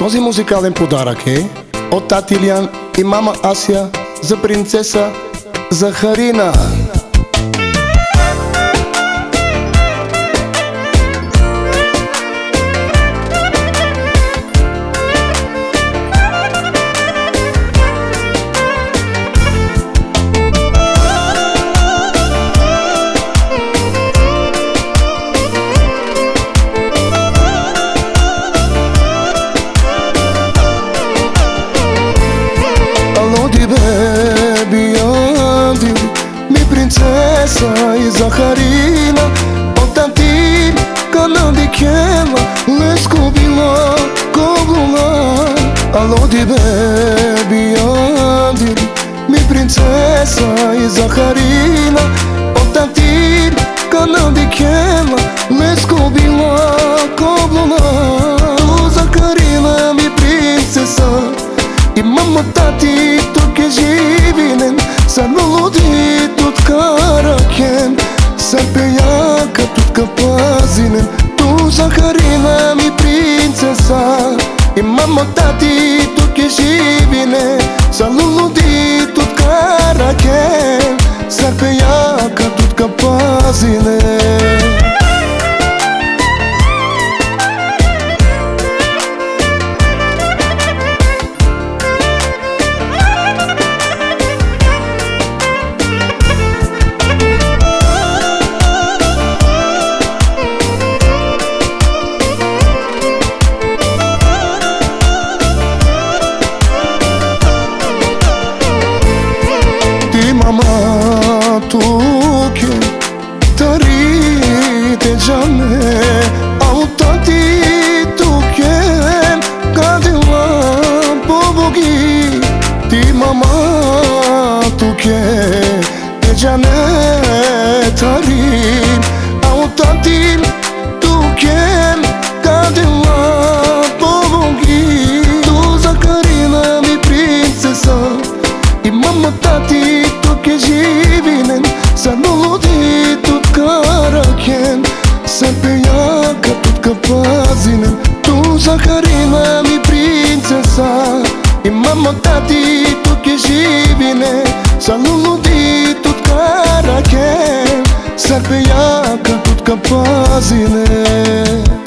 Този музикален подарък е от тати Илиян и мама Ася за принцеса Захарина. Princesa e Zacharina, o tantin canal de quema, les cobila, cobula. Alô de baby Andy, mi princesa e Zacharina, o tantin canal de quema, les cobila, cobula. Tu Zacharina, mi princesa, e mamma tati, tu que jivinen, sanuludi тут каракен, сапеяка тут капазинен. Tu Zacharina, mi princesa, и мама тати тук е живине. Салулуди тут каракен, сапеяка тут капазинен. Mama tuke tarite jane au tati tuke kadila bobogi ti mama tuke jane tarin au tati tuke kadila bobogi. Tu Zacharina, mi princesa, и мама тати que jivinen, sanuludi тут каракен, сапеяка тут капазинен. Tu Zacharina, mi princesa, и мама тати que jivinen, sanuludi тут каракен, сапеяка тут капазинен.